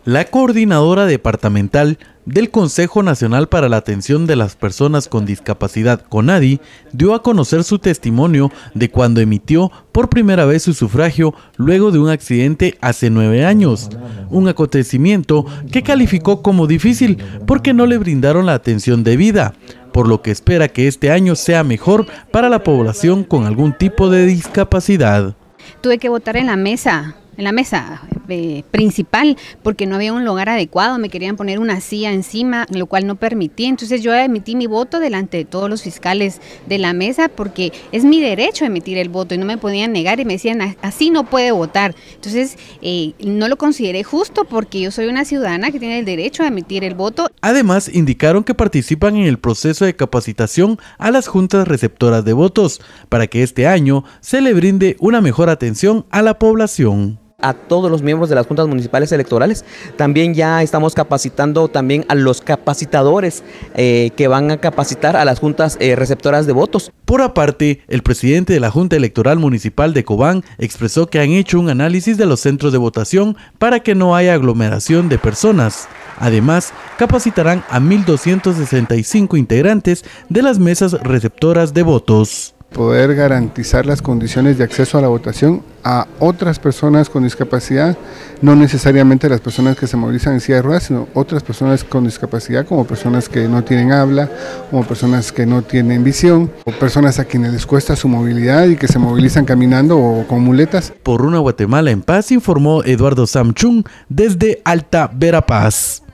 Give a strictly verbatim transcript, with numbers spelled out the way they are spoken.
La coordinadora departamental del Consejo Nacional para la Atención de las Personas con Discapacidad, CONADI, dio a conocer su testimonio de cuando emitió por primera vez su sufragio luego de un accidente hace nueve años. Un acontecimiento que calificó como difícil porque no le brindaron la atención debida, por lo que espera que este año sea mejor para la población con algún tipo de discapacidad. Tuve que votar en la mesa. en la mesa eh, principal, porque no había un lugar adecuado, me querían poner una silla encima, lo cual no permití. Entonces yo emití mi voto delante de todos los fiscales de la mesa, porque es mi derecho emitir el voto y no me podían negar y me decían, así no puede votar. Entonces eh, no lo consideré justo porque yo soy una ciudadana que tiene el derecho a emitir el voto. Además, indicaron que participan en el proceso de capacitación a las juntas receptoras de votos, para que este año se le brinde una mejor atención a la población. A todos los miembros de las juntas municipales electorales. También ya estamos capacitando también a los capacitadores eh, que van a capacitar a las juntas eh, receptoras de votos. Por aparte, el presidente de la Junta Electoral Municipal de Cobán expresó que han hecho un análisis de los centros de votación para que no haya aglomeración de personas. Además, capacitarán a mil doscientos sesenta y cinco integrantes de las mesas receptoras de votos. Poder garantizar las condiciones de acceso a la votación a otras personas con discapacidad, no necesariamente las personas que se movilizan en silla de ruedas, sino otras personas con discapacidad, como personas que no tienen habla, como personas que no tienen visión, o personas a quienes les cuesta su movilidad y que se movilizan caminando o con muletas. Por una Guatemala en paz, informó Eduardo Samchung desde Alta Verapaz.